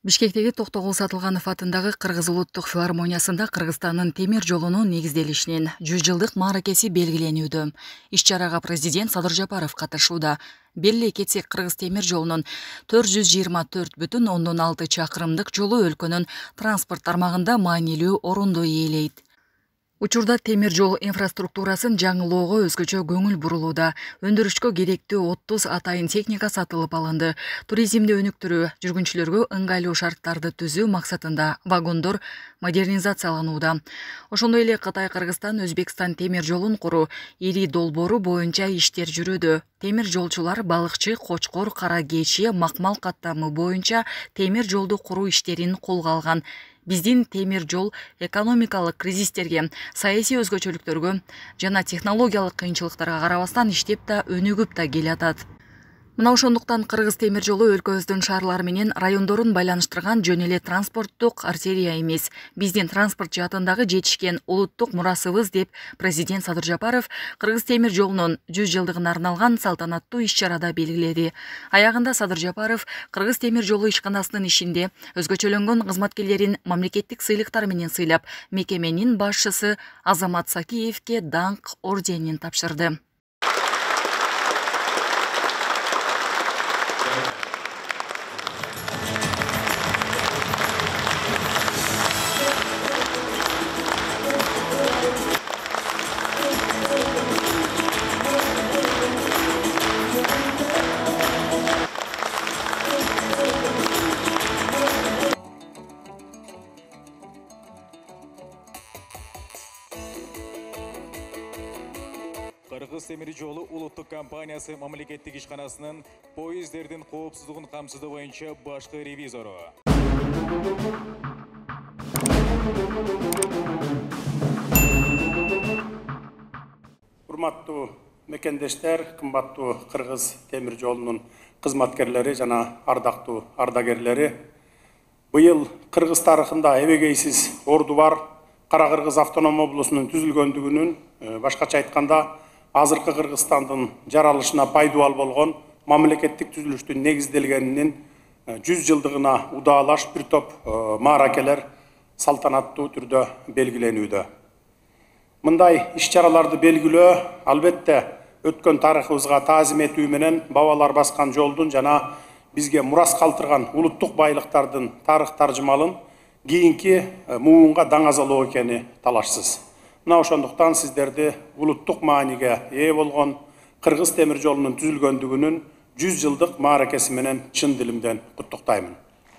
Бишкектеги Токтогул Сатылганов атындагы Кыргыз улуттук филармониясында Кыргызстандын темир жолунун негизделишинин 100 жылдык мааракеси белгиленүүдө. Иш-чарага президент Садыр Жапаров катышууда. Белли кетсек, Кыргыз темир жолунун 424,6 чакырымдык жолу өлкөнүн транспорт тармагында маанилүү орунду ээлейт. Учурда темир жол инфраструктурасын жаңылоого өзгөчө көңүл бурулууда. Өндүрүшкө керектүү 30 атайын техника сатылып алынды. Туризмди өнүктүрүү, жүргүнчүлөргө ыңгайлуу шарттарды түзүү максатында вагондор модернизацияланууда. Ошондой эле Кытай-Кыргызстан, Өзбекстан темир жолун куруу ири долбоору боюнча иштер жүрүүдө. Темир жолчулар балыкчы, Кочкор, Кара Кечи, Макмал каттамы боюнча темир жолду куруу иштерин колго алган. Биздин темир жол экономикалык кризистерге, саясий өзгөчөлүктөргө жана технологиялык кыйынчылыктарга карабастан иштеп да өнүгүп да келатат. Мына ошондуктан Кыргыз темир жолу өлкөбүздүн шаарлары менен райондорун байланыштырган жөн эле транспорттук артерия эмес, биздин транспорт жаатындагы жетишкен улуттук мурасыбыз деп президент Садыр Жапаров Кыргыз темир жолунун 100 жылдыгына арналган салтанаттуу иш-чарада белгиледи. Аягында Садыр Жапаров Кыргыз темир жолу ишканасынын ишинде өзгөчөлөнгөн кызматкерлерин мамлекеттик сыйлыктар менен сыйлап, мекеменин башчысы Азамат Сакиевке даңк орденин тапшырды. Кыргыз темир жолу улуттук компаниясы мамлекеттик ишканасынын поездердин коопсуздугун камсыздоо боюнча башкы ревизору. Урматтуу мекендештер, кымбаттуу Кыргыз темир жолунун кызматкерлери жана ардактуу ардагерлери, быйыл Кыргыз тарыхында эбегейсиз орду бар Кара Кыргыз автоном облусунун түзүлгөндүгүнүн, башкача айтканда, азыркы Кыргызстандын жаралышына пайдубал болгон мамлекеттик түзүлүштүн негизделгенинин 100 жылдыгына удаалаш бир топ мааракелер салтанаттуу түрдө белгиленүүдө. Мындай иш-чараларды белгилөө албетте өткөн тарыхыбызга таазим этүү менен бабалар баскан жолдун жана бизге мурас калтырган улуттук байлыктардын тарых таржымалын кийинки муунга даңазалоо экени талашсыз. Мына ошондуктан сиздерди улуттук мааниге ээ болгон Кыргыз темир жолунун түзүлгөндүгүнүн 100 жылдык мааракеси менен чын дилимден куттуктаймын.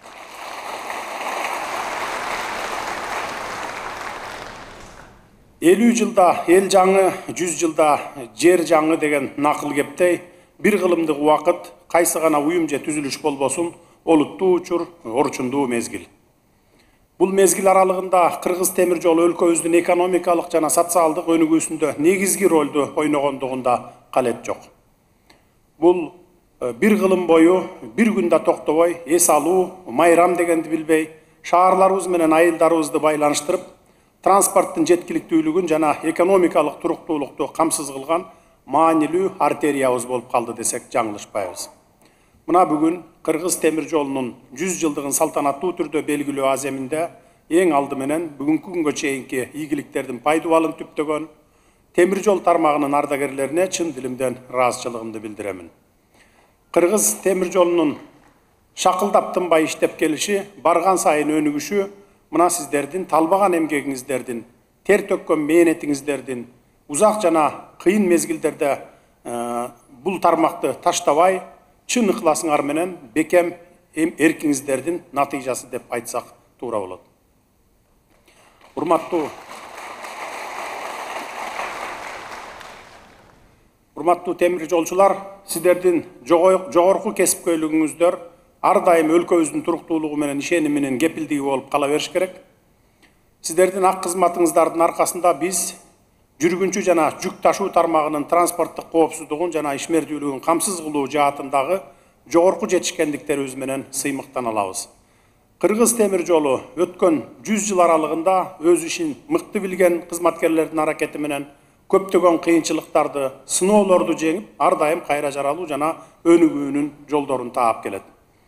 50 жылда эл жаңы, 100 жылда жер жаңы деген накыл кептей, бир кылымдык убакыт кайсы гана уюм же түзүлүш болбосун, олуттуу учур, орчундуу мезгил. Бул мезгил аралыгында Кыргыз темир жолу өлкөбүздүн экономикалык жана социалдык өнүгүүсүндө негизги ролду ойногондугунда калет жок. Бул бир кылым бою, бир күндө токтобой, эс алуу, майрам дегенди билбей, шаарларыбыз менен айылдарыбызды байланыштырып, транспорттун жеткиликтүүлүгүн жана экономикалык туруктуулукту камсыз кылган маанилүү артериябыз болуп калды десек жаңылышпайбыз. Мына бүгүн Кыргыз темир жолунун 100 жылдыгын салтанаттуу түрдө белгилөө аземинде эң алды менен бүгүнкү күнгө чейинки ийгиликтердин пайдубалын түптөгөн темир жол тармагынын ардагерлерине чын дилимден ыраазычылыгымды билдиремин. Кыргыз темир жолунун шакылдап тынбай иштеп келиши, барган сайын өнүгүшү мына сиздердин талбаган эмгегиңиздердин, тер төккөн мээнетиңиздердин, узак жана кыйын мезгилдерде бул тармакты таштабай, чын ыкласыңар менен бекем эркиңиздердин натыйжасы деп айтсак туура болот. Урматтуу темир жолчулар, сиздердин жогорку кесипкөйлүгүңүздөр ар дайым өлкөбүздүн туруктуулугу менен ишениминин кепилдиги болуп кала бериш керек. Сиздердин ак кызматыңыздардын аркасында биз жүргүнчү жана жүк ташуу тармагынын транспорттук коопсуздугун жана ишмердүүлүгүн камсыз кылуу жаатындагы жогорку жетишкендиктерибиз менен сыймыктана алабыз. Кыргыз темир жолу өткөн 100 жыл аралыгында өз ишин мыкты билген кызматкерлердин аракети менен көптөгөн кыйынчылыктарды, сыноолорду жеңип, ар дайым кайра жаралуу жана өнүгүүнүн жолдорун таап келет.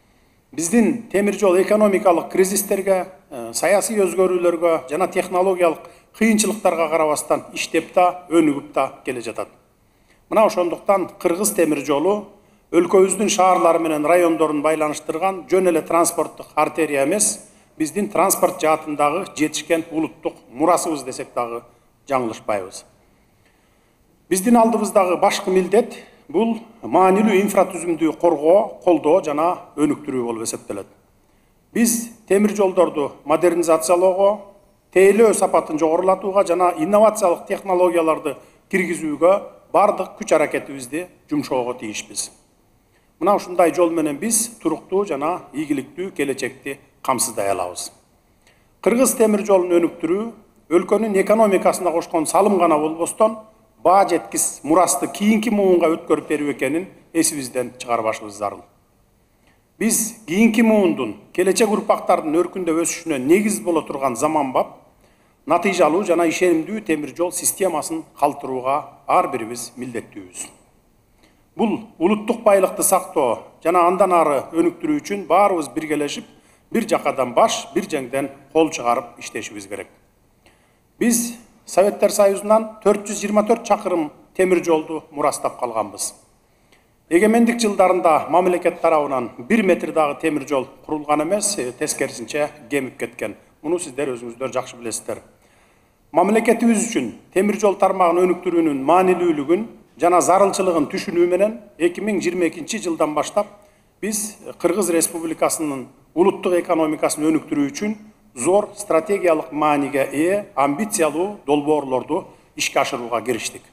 биздин темир жол экономикалык кризистерге, саясий өзгөрүүлөргө жана технологиялык кыйынчылыктарга карабастан иштеп да, өнүгүп да келе жатат. Мына ошондуктан Кыргыз темир жолу өлкөбүздүн шаарлары менен райондорун байланыштырган жөн эле транспорттук артерия эмес, биздин транспорт жаатындагы жетишкен улуттук мурасыбыз десек дагы жаңылышпайбыз. Биздин алдыбыздагы башкы милдет бул маанилүү инфратүзүмдү коргоо, колдоо жана өнүктүрүү болуп эсептелет. Биз темир жолдорду модернизациялоого, тейлөө сапатын жогорулатууга жана инновациялык технологияларды киргизүүгө бардык күч аракетибизди жумшоого тийишпиз. Мына ушундай жол менен биз туруктуу жана ийгиликтүү келечекти камсыздай алабыз. Кыргыз темир жолун өнүктүрүү өлкөнүн экономикасына кошкон салым гана болбостон, баа жеткис мурасты кийинки муунга өткөрүп берүү экенин эсибизден чыгарбашыбыз зарыл. Биз кийинки муундун, келечек урпактардын өркүндөп өсүшүнө негиз боло турган заманбап, натыйжалуу жана ишенимдүү темир жол системасын калтырууга ар бирибиз милдеттүүбүз. Бул улуттук байлыкты сактоо жана андан ары өнүктүрүү үчүн баарыбыз биргелешип, бир жакадан баш, бир жеңден кол чыгарып иштешибиз керек. Биз Советтер Союзунан 424 чакырым темир жолду мурастап калганбыз. Эгемендик жылдарында мамлекет тарабынан 1 метр дагы темир жол курулган эмес, тескерисинче кемип кеткен. Муну сиздер өзүңүздөр жакшы билесиздер. Мамлекетибиз үчүн темир жол тармагын өнүктүрүүнүн маанилүүлүгүн жана зарылчылыгын түшүнүү менен 2022 жылдан баштап биз Кыргыз Республикасынын улуттук экономикасын өнүктүрүү үчүн зор стратегиялык мааниге ээ амбициялуу долбоорлорду ишке ашырууга кириштик.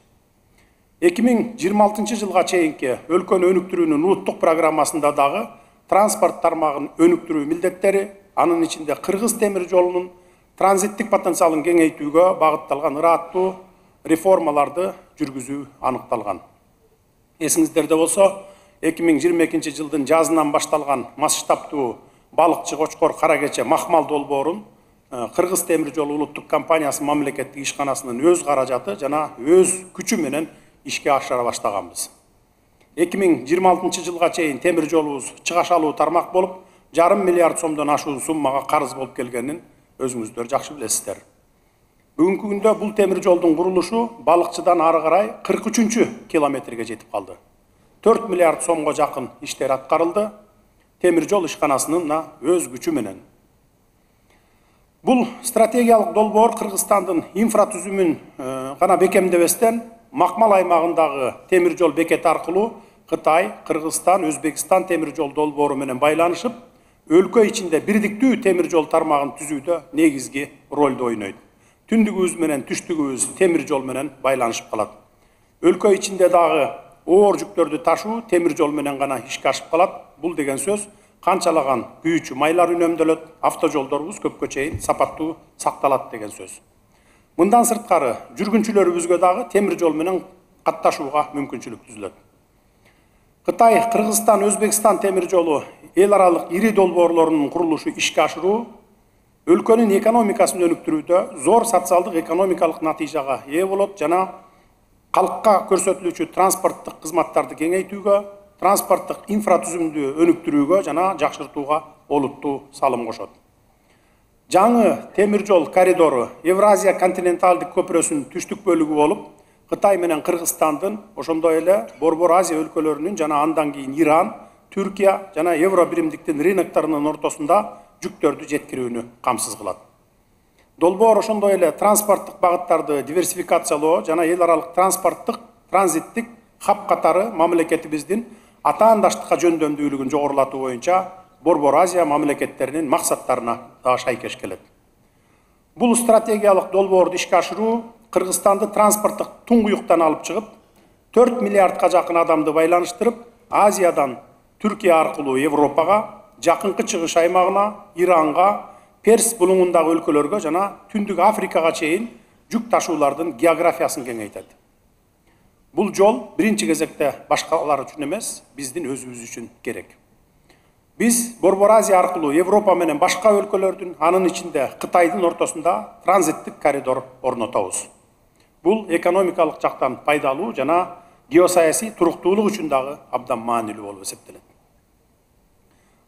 2026 жылга чейинки өлкөнү өнүктүрүүнүн улуттук программасында дагы транспорт тармагын өнүктүрүү милдеттери, анын ичинде Кыргыз темир жолунун транзиттик потенциалын кеңейтүүгө багытталган ырааттуу реформаларды жүргүзүү аныкталган. Эсиңиздерде болсо, 2022 жылдын жазынан башталган масштабтуу балыкчы Кочкор Каракече Махмал долбоорун Кыргыз темир жолу улуттук компаниясы мамлекеттик ишканасынын өз каражаты жана өз күчү менен ишке ашыра баштаганбыз. 2026 жылга чейин темир жолубуз чыгашалуу тармак болуп, 1,5 миллиард сомдон ашуун суммага карыз болуп келгенин өзүңүздөр жакшы билесиздер. Бүгүнкү күндө бул темир жолдун курулушу балыкчыдан ары карай 43 километрге жетип калды. 4 миллиард сомго жакын иштер аткарылды. Темир жол ишканасынын өз күчү менен. Бул стратегиялык долбоор Кыргызстандын инфратүзүмүн гана бекемдебестен, Макмал аймагындагы темир жол бекети аркылуу Кытай, Кыргызстан, Өзбекстан темир жол долбоору менен байланышып, өлкө ичинде бирдиктүү темир жол тармагын түзүүдө негизги ролду ойнойт. Түндүгүбүз менен түштүгүбүз темир жол менен байланышып калат. Өлкө ичинде дагы оор жүктөрдү ташуу темир жол менен гана ишке ашып калат. Бул деген сөз канчалаган күйүүчү майлар үнөмдөлөт, автожолдорубуз көпкө чейин сапаттуу сакталат деген сөз. Мындан сырткары жүргүнчүлөрүбүзгө дагы темир жол менен катташууга мүмкүнчүлүк түзүлөт. Кытай, Кыргызстан, Өзбекстан темир жолу эл аралык ири долбоорлорунун курулушу ишке ашыруу өлкөнүн экономикасын өнүктүрүүдө зор социалдык экономикалык натыйжага ээ болот жана калкка көрсөтүлүүчү транспорттук кызматтарды кеңейтүүгө, транспорттук инфратүзүмдү өнүктүрүүгө жана жакшыртууга олуттуу салым кошот. Жаңы темир жол коридору Евразия континенталдык көпүрөсүнүн түштүк бөлүгү болуп, Кытай менен Кыргызстандын, ошондой эле Борбор Азия өлкөлөрүнүн жана андан кийин Иран, Түркия жана Евро биримдиктин рынокторунун ортосунда жүктөрдү жеткирүүнү камсыз кылат. Долбоор ошондой эле транспорттук багыттарды диверсификациялоо жана эл аралык транспорттук, транзиттик хаб катары мамлекетибиздин атаандаштыкка жөндөмдүүлүгүн жогорулатуу боюнча Борбор Азия мамлекеттеринин максаттарына да шайкеш келет. Бул стратегиялык долбоорду ишке ашыруу Кыргызстанды транспорттук туңгуюктан алып чыгып, 4 миллиардка жакын адамды байланыштырып, Азиядан Түркия аркылуу Европага, жакынкы чыгыш аймагына, Иранга, Перс булуңундагы өлкөлөргө жана Түндүк Африкага чейин жүк ташуулардын географиясын кеңейтет. Бул жол биринчи кезекте башкалар үчүн эмес, биздин өзүбүз үчүн керек. Биз Борбор Азия аркылуу Европа менен башка өлкөлөрдүн, анын ичинде Кытайдын ортосунда транзиттик коридор орнотобуз. Бул экономикалык жактан пайдалуу жана геосаясий туруктуулук үчүн дагы абдан маанилүү болуп эсептелет.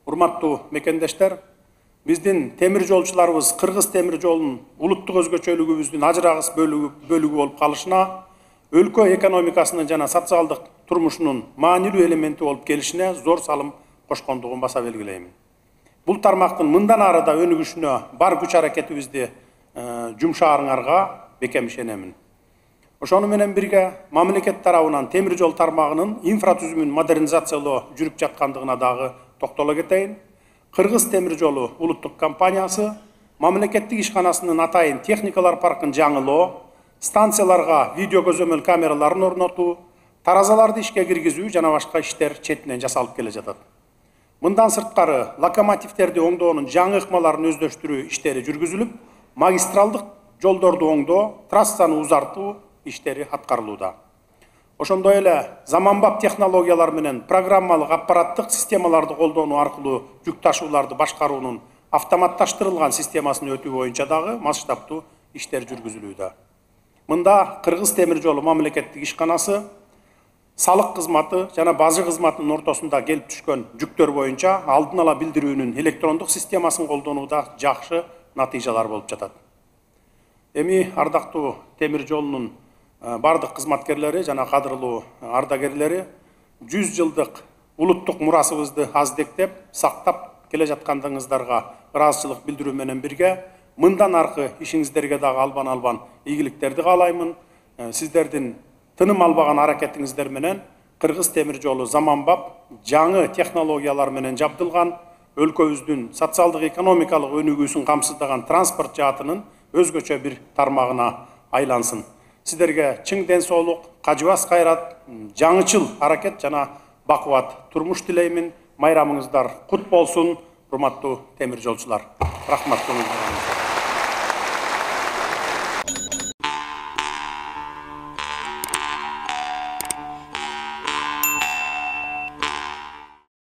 урматтуу мекендештер, биздин темир жолчуларыбыз Кыргыз темир жолунун улуттук өзгөчөлүгүбүздүн ажырагыс бөлүгү болуп калышына, өлкө экономикасынын жана социалдык турмушунун маанилүү элементи болуп келишине зор салым кошкондугун баса белгилеймин. Бул тармактын мындан ары да өнүгүшүнө бар күч аракетибизди жумшаарыңарга бекем ишенемин. Ошону менен бирге мамлекет тарабынан темир жол тармагынын инфратүзүмүн модернизациялоо жүрүп жаткандыгына дагы токтоло кетейин. Кыргыз темир жолу улуттук компаниясы мамлекеттик ишканасынын атайын техникалар паркын жаңылоо, станцияларга видео көзөмөл камераларын орнотуу, таразаларды ишке киргизүү жана башка иштер четинен жасалып келе жатат. Мындан сырткары локомотивтерди оңдоонун жаңы ыкмаларын өздөштүрүү иштери жүргүзүлүп, магистралдык жолдорду оңдоо, трассаны узартуу иштери аткарылууда. Ошондой эле заманбап технологиялар менен программалык аппараттык системаларды колдонуу аркылуу жүк ташууларды башкаруунун автоматташтырылган системасын өтүү боюнча дагы масштабтуу иштер жүргүзүлүүдө. Мында Кыргыз темир жолу мамлекеттик ишканасы салык кызматы жана бажы кызматынын ортосунда келип түшкөн жүктөр боюнча алдын ала билдирүүнүн электрондук системасын колдонууда жакшы натыйжалар болуп жатат. Эми ардактуу темир жолунун бардык кызматкерлери жана кадырлуу ардагерлери 100 жылдык улуттук мурасыбызды аздектеп, сактап келе жаткандыгыңыздарга ыраазычылык билдирүү менен бирге мындан аркы ишиңиздерге дагы албан ийгиликтерди каалаймын. Сиздердин тыным албаган аракетиңиздер менен Кыргыз темир жолу заманбап, жаңы технологиялар менен жабдылган, өлкөбүздүн социалдык экономикалык өнүгүүсүн камсыздаган транспорт жаатынын өзгөчө бир тармагына айлансын. Сиздерге чың ден соолук, кажыбас кайрат, жаңычыл аракет жана бакубат турмуш тилеймин. Майрамыңыздар кут болсун, урматтуу темир жолчулар. Рахмат.